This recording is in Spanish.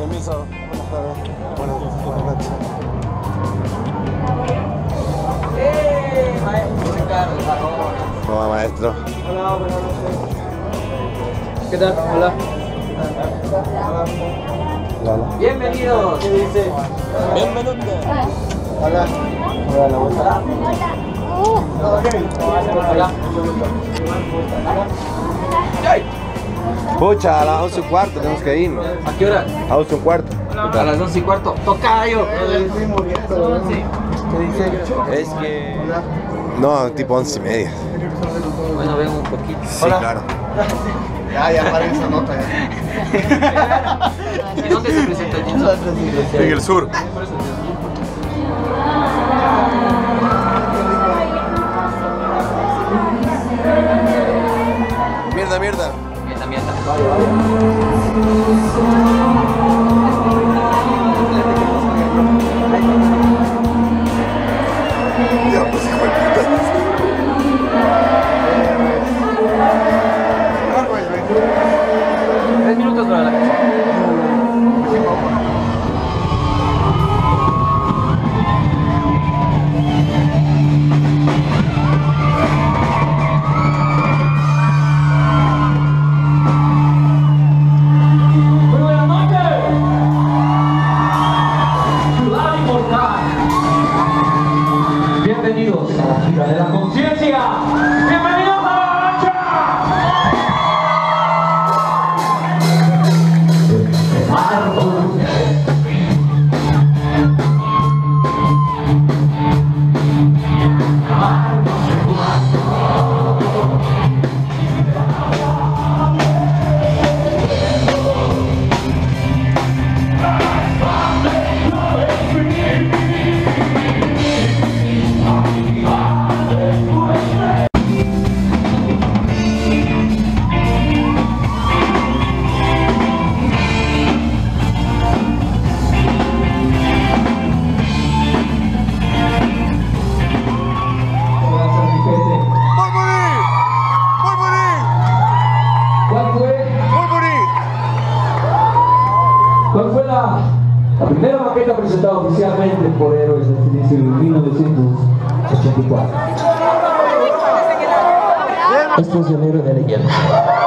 Permiso. Buenas noches. Maestro Ricardo. ¿Cómo va, maestro? Hola, buenas noches. ¿Qué tal? Hola. Hola. Bienvenidos. ¿Qué dice? Bienvenido. Hola. Hola, hola. Hola. Pucha, a las 11:15 tenemos que irnos. ¿A qué hora? A 11:15. A las 11:15. ¡Tocayo! ¿Qué dice? Es que... No, tipo 11:30. Bueno, ven un poquito. Sí, claro. Ya paren esa nota ya. ¿Y dónde se presenta el Jinzo? En el sur. Mierda. Mierda. Ya, pues, hijo de puta. 3 minutos para la casa. Bienvenidos a la gira de la conciencia. Bienvenidos a la marcha. ¿Cuál fue la primera maqueta presentada oficialmente por Héroes del Silencio en 1984? Esto es el héroe de leyenda.